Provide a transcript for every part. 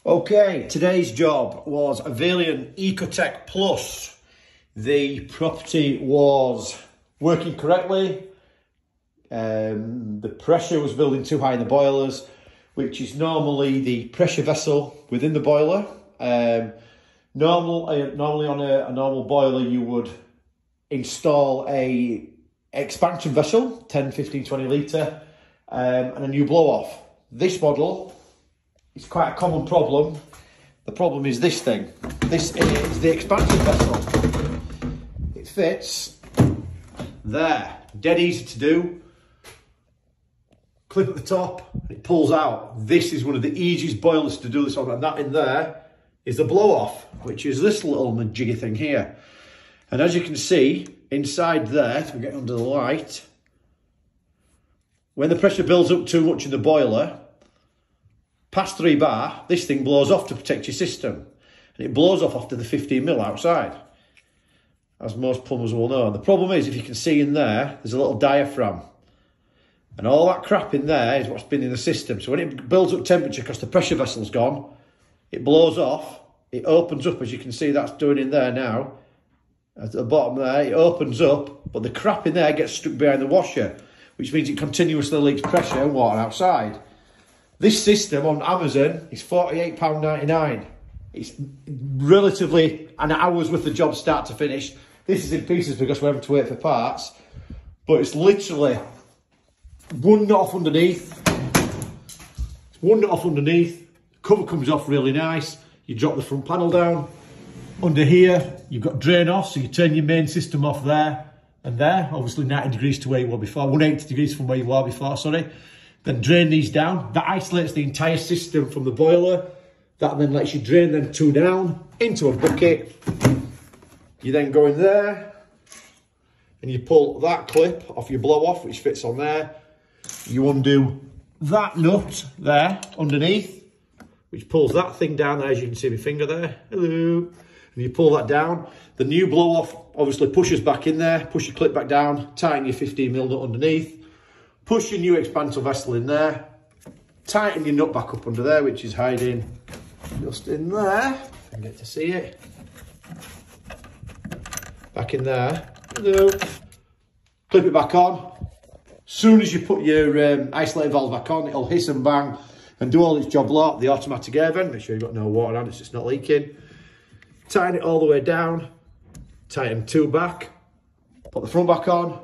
Okay, today's job was a Vailiant Ecotech Plus. The property was working correctly. The pressure was building too high in the boilers, which is normally the pressure vessel within the boiler. Normally on a normal boiler you would install a expansion vessel, 10, 15, 20 litre, and a new blow off. This model, it's quite a common problem. The problem is this thing. This is the expansion vessel. It fits there, dead easy to do. Clip at the top, it pulls out. This is one of the easiest boilers to do this on, and that in there is the blow off, which is this little majiggy thing here. And as you can see, inside there, if we get under the light, when the pressure builds up too much in the boiler, past 3 bar, this thing blows off to protect your system. And it blows off after the 15 mil outside, as most plumbers will know. And the problem is, if you can see in there, there's a little diaphragm. And all that crap in there is what's been in the system. So when it builds up temperature, because the pressure vessel's gone, it blows off, it opens up, as you can see that's doing in there now. At the bottom there, it opens up, but the crap in there gets stuck behind the washer, which means it continuously leaks pressure and water outside. This system on Amazon is £48.99. It's relatively an hour's worth of job start to finish. This is in pieces because we're having to wait for parts, but it's literally one knot off underneath. It's one knot off underneath. Cover comes off really nice. You drop the front panel down. Under here, you've got drain off, so you turn your main system off there and there. Obviously 90 degrees to where you were before, 180 degrees from where you were before, sorry. Then drain these down. That isolates the entire system from the boiler. That then lets you drain them 2 down into a bucket. You then go in there and you pull that clip off your blow off, which fits on there. You undo that nut there underneath, which pulls that thing down there, as you can see my finger there. Hello. And you pull that down. The new blow off obviously pushes back in there, push your clip back down, tighten your 15 mil nut underneath. Push your new expansor vessel in there, tighten your nut back up under there, which is hiding just in there. If I can get to see it. Back in there. Hello. Clip it back on. As soon as you put your isolated valve back on, it'll hiss and bang and do all its job lot. The automatic air vent, make sure you've got no water on it, so it's not leaking. Tighten it all the way down. Tighten 2 back. Put the front back on.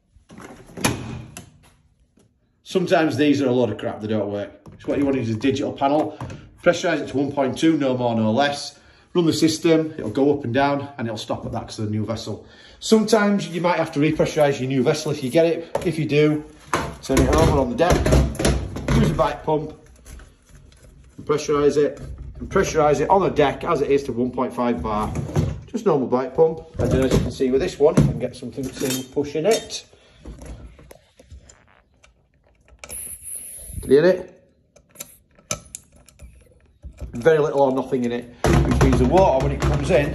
Sometimes these are a load of crap, they don't work. So what you want is a digital panel. Pressurise it to 1.2, no more, no less. Run the system, it'll go up and down, and it'll stop at that because of the new vessel. Sometimes you might have to repressurise your new vessel if you get it. If you do, turn it over on the deck, use a bike pump, and pressurise it. And pressurise it on the deck as it is to 1.5 bar. Just normal bike pump. And then as you can see with this one, you can get something to push in it. Can you hear it? Very little or nothing in it, which means the water, when it comes in,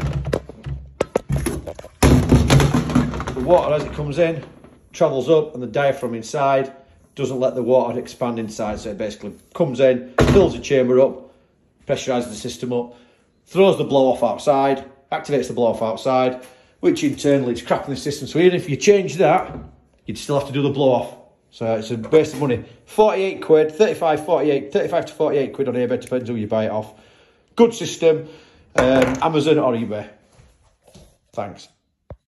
the water as it comes in travels up, and the diaphragm inside doesn't let the water expand inside, so it basically comes in, fills the chamber up, pressurises the system up, throws the blow off outside, activates the blow off outside, which internally is crap in the system. So even if you change that, you'd still have to do the blow off. So it's a waste of money. 48 quid, 35, 48, 35 to 48 quid on eBay, depends who you buy it off. Good system, Amazon or eBay. Thanks.